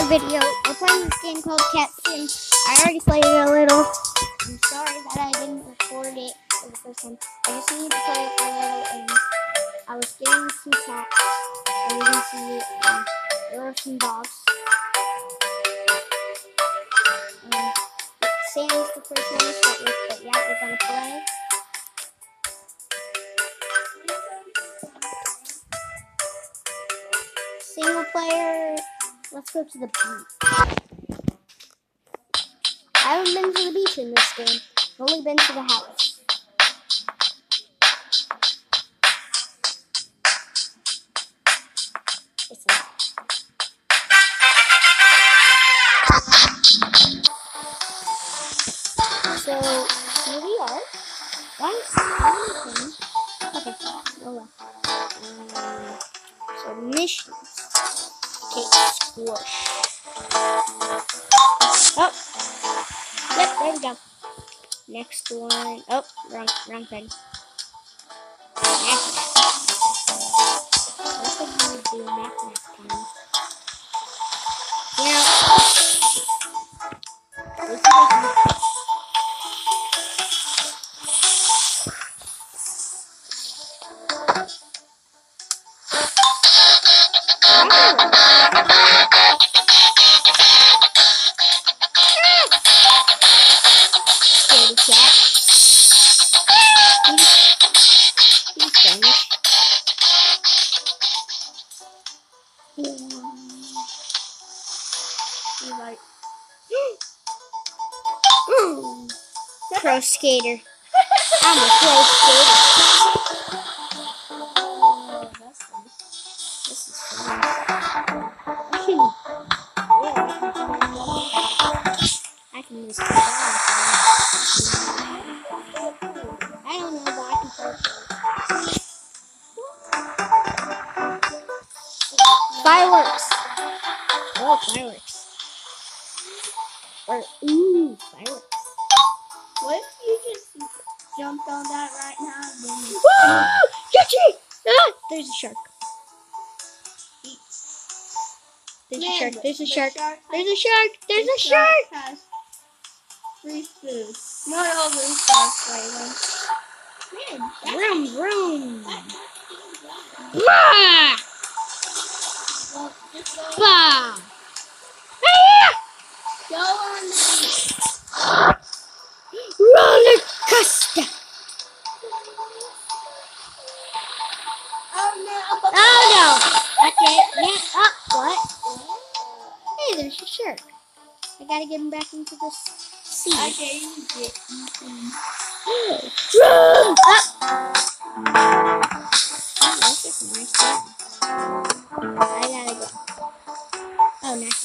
another video. We're playing this game called Cat Sim. I already played it a little. I'm sorry that I didn't record it for the first time. I just needed to play it for a little, and I was getting some cats. And you can see there are some dogs. Sam's the first one to start with, but yeah, we're gonna play. Single player. Let's go to the beach. I haven't been to the beach in this game. I've only been to the house. It's not. So here we are. Why is anything? Okay. Oh well. So missions. Okay, squish. Oh. Yep, there we go. Next one. Oh, wrong thing. Next. What did you do next time? Yeah. Scaredy cat. He's finished. He's like, pro skater. I'm a pro skater. Oh, that's fun. This is fun. I can use the I don't know, but I can throw it. Fireworks. Oh, fireworks. Or, ooh, fireworks. What if you just jumped on that right now? Then Catch it! Ah, there's a shark. There's a shark. There's a shark. There's a shark. There's a shark. Has free food. Not all the sharks right now. Vroom, vroom. Bah! Bah! Go on the beach. Roller coaster. Oh no. Oh no. Okay. Yeah. Oh, what? Hey, there's a shark. I gotta get him back into the sea. Okay, you can. Vroom! Oh, that's just a nice thing. I gotta go. Oh, nice.